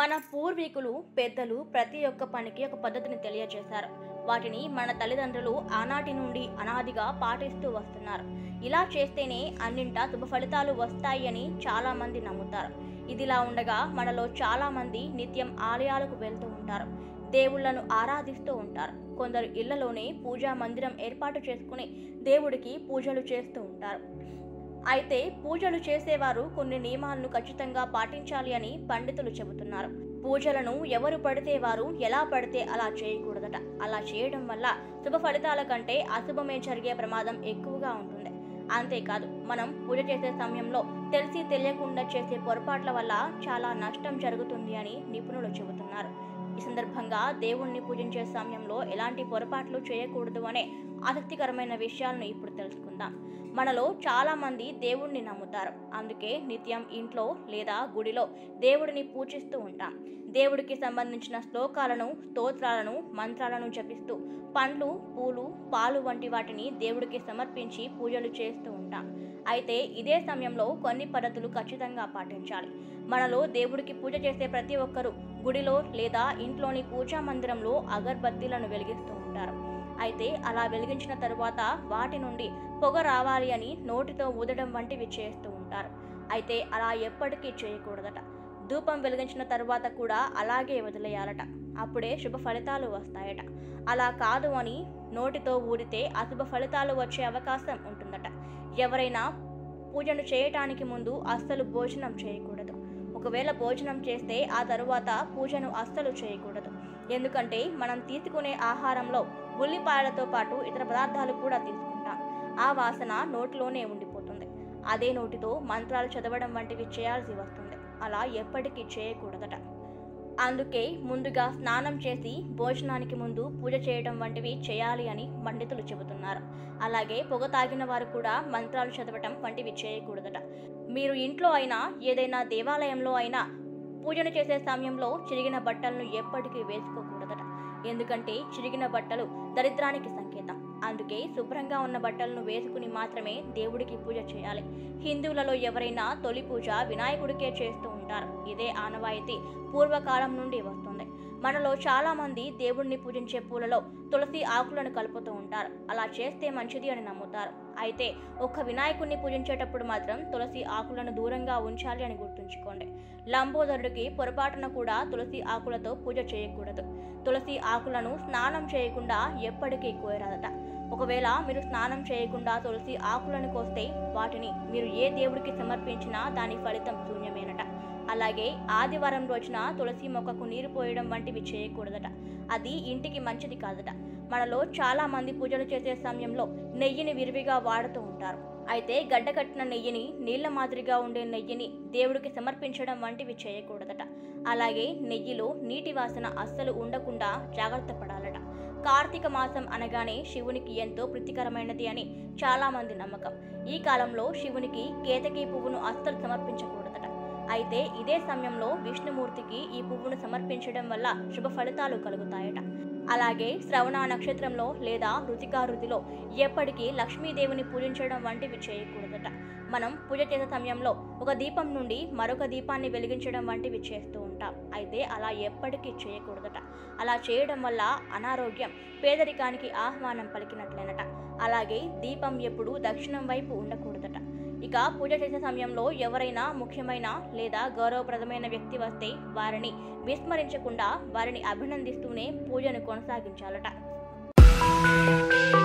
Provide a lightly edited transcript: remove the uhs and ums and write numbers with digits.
మన పూర్వీకులు పెద్దలు ప్రతి ఒక్క పనికి ఒక పద్ధతిని తెలియజేశారు. వాటిని మన తల్లిదండ్రులు ఆనాటి నుండి అనాదిగా పాటిస్తూ వస్తున్నారు. ఇలా చేస్తేనే అన్నింటా శుభ ఫలితాలు వస్తాయి అని చాలా మంది నమ్ముతారు. ఇదిలా ఉండగా మనలో చాలా మంది నిత్యం ఆలయాలకు వెళ్తూ ఉంటారు. దేవుళ్లను ఆరాధిస్తూ ఉంటారు. కొందరు ఇళ్లలోనే పూజా మందిరం ఏర్పాటు చేసుకుని దేవుడికి పూజలు చేస్తూ ఉంటారు. అయితే పూజలు చేసేవారు కొన్ని నియమాలను ఖచ్చితంగా పాటించాలి అని పండితులు చెబుతున్నారు. పూజలను ఎవరు పడితే వారు ఎలా పడితే అలా చేయకూడదట. అలా చేయడం వల్ల శుభ ఫలితాల కంటే అశుభమే జరిగే ప్రమాదం ఎక్కువగా ఉంటుంది. అంతేకాదు, మనం పూజ చేసే సమయంలో తెలిసి తెలియకుండా చేసే పొరపాట్ల వల్ల చాలా నష్టం జరుగుతుంది అని నిపుణులు చెబుతున్నారు. ఈ సందర్భంగా దేవుణ్ణి పూజించే సమయంలో ఎలాంటి పొరపాట్లు చేయకూడదు అనే ఆసక్తికరమైన విషయాలను ఇప్పుడు తెలుసుకుందాం. మనలో చాలా మంది దేవుణ్ణి నమ్ముతారు. అందుకే నిత్యం ఇంట్లో లేదా గుడిలో దేవుడిని పూజిస్తూ ఉంటాం. దేవుడికి సంబంధించిన శ్లోకాలను, స్తోత్రాలను, మంత్రాలను జపిస్తూ పండ్లు, పూలు, పాలు వంటి వాటిని దేవుడికి సమర్పించి పూజలు చేస్తూ ఉంటాం. అయితే ఇదే సమయంలో కొన్ని పద్ధతులు ఖచ్చితంగా పాటించాలి. మనలో దేవుడికి పూజ చేసే ప్రతి ఒక్కరూ గుడిలో లేదా ఇంట్లోని పూజా మందిరంలో అగర్బత్తీలను వెలిగిస్తూ ఉంటారు. అయితే అలా వెలిగించిన తరువాత వాటి నుండి పొగ రావాలి అని నోటితో ఊదడం వంటివి చేస్తూ ఉంటారు. అయితే అలా ఎప్పటికీ చేయకూడదట. ధూపం వెలిగించిన తరువాత కూడా అలాగే వదిలేయాలట. అప్పుడే శుభ ఫలితాలు వస్తాయట. అలా కాదు అని నోటితో ఊడితే అశుభ ఫలితాలు వచ్చే అవకాశం ఉంటుందట. ఎవరైనా పూజను చేయటానికి ముందు అస్సలు భోజనం చేయకూడదు. ఒకవేళ భోజనం చేస్తే ఆ తరువాత పూజను అస్సలు చేయకూడదు. ఎందుకంటే మనం తీసుకునే ఆహారంలో ఉల్లిపాయలతో పాటు ఇతర పదార్థాలు కూడా తీసుకుంటాం. ఆ వాసన నోటిలోనే ఉండిపోతుంది. అదే నోటితో మంత్రాలు చదవడం వంటివి చేయాల్సి వస్తుంది. అలా ఎప్పటికీ చేయకూడదట. అందుకే ముందుగా స్నానం చేసి భోజనానికి ముందు పూజ చేయడం వంటివి చేయాలి అని పండితులు చెబుతున్నారు. అలాగే పొగ తాగిన వారు కూడా మంత్రాలు చదవటం వంటివి చేయకూడదట. మీరు ఇంట్లో అయినా ఏదైనా దేవాలయంలో అయినా పూజను చేసే సమయంలో చిరిగిన బట్టలను ఎప్పటికీ వేసుకోకూడదట. ఎందుకంటే చిరిగిన బట్టలు దరిద్రానికి సంకేతం. అందుకే శుభ్రంగా ఉన్న బట్టలను వేసుకుని మాత్రమే దేవుడికి పూజ చేయాలి. హిందువులలో ఎవరైనా తొలి పూజ వినాయకుడికే చేస్తూ ఉంటారు. ఇదే ఆనవాయితీ పూర్వకాలం నుండి వస్తుంది. మనలో చాలా మంది దేవుడిని పూజించే పూలలో తులసి ఆకులను కలుపుతూ ఉంటారు. అలా చేస్తే మంచిది అని నమ్ముతారు. అయితే ఒక్క వినాయకుడిని పూజించేటప్పుడు మాత్రం తులసి ఆకులను దూరంగా ఉంచాలి అని గుర్తుంచుకోండి. లంబోదరుడికి పొరపాటున కూడా తులసి ఆకులతో పూజ చేయకూడదు. తులసి ఆకులను స్నానం చేయకుండా ఎప్పటికీ కోయరాదట. ఒకవేళ మీరు స్నానం చేయకుండా తులసి ఆకులను కోస్తే వాటిని మీరు ఏ దేవుడికి సమర్పించినా దాని ఫలితం శూన్యమేనట. అలాగే ఆదివారం రోజున తులసి మొక్కకు నీరు పోయడం వంటివి చేయకూడదట. అది ఇంటికి మంచిది కాదట. మనలో చాలా మంది పూజలు చేసే సమయంలో నెయ్యిని విరివిగా వాడుతూ ఉంటారు. అయితే గడ్డకట్టిన నెయ్యిని, నీళ్ల మాదిరిగా ఉండే నెయ్యిని దేవుడికి సమర్పించడం వంటివి చేయకూడదట. అలాగే నెయ్యిలో నీటి వాసన అస్సలు ఉండకుండా జాగ్రత్త పడాలట. కార్తీక మాసం అనగానే శివునికి ఎంతో ప్రీతికరమైనది అని చాలా మంది నమ్మకం. ఈ కాలంలో శివునికి కేతకీ పువ్వును అస్సలు సమర్పించకూడదట. అయితే ఇదే సమయంలో విష్ణుమూర్తికి ఈ పువ్వును సమర్పించడం వల్ల శుభ ఫలితాలు కలుగుతాయట. అలాగే శ్రవణ నక్షత్రంలో లేదా రుతికా రుతిలో ఎప్పటికీ లక్ష్మీదేవిని పూజించడం వంటివి చేయకూడదట. మనం పూజ చేసే సమయంలో ఒక దీపం నుండి మరొక దీపాన్ని వెలిగించడం వంటివి చేస్తూ ఉంటాం. అయితే అలా ఎప్పటికీ చేయకూడదట. అలా చేయడం వల్ల అనారోగ్యం, పేదరికానికి ఆహ్వానం పలికినట్లేనట. అలాగే దీపం ఎప్పుడూ దక్షిణం వైపు ఉండకూడదట. ఇక పూజ చేసే సమయంలో ఎవరైనా ముఖ్యమైన లేదా గౌరవప్రదమైన వ్యక్తి వస్తే వారిని విస్మరించకుండా వారిని అభినందిస్తూనే పూజను కొనసాగించాలట.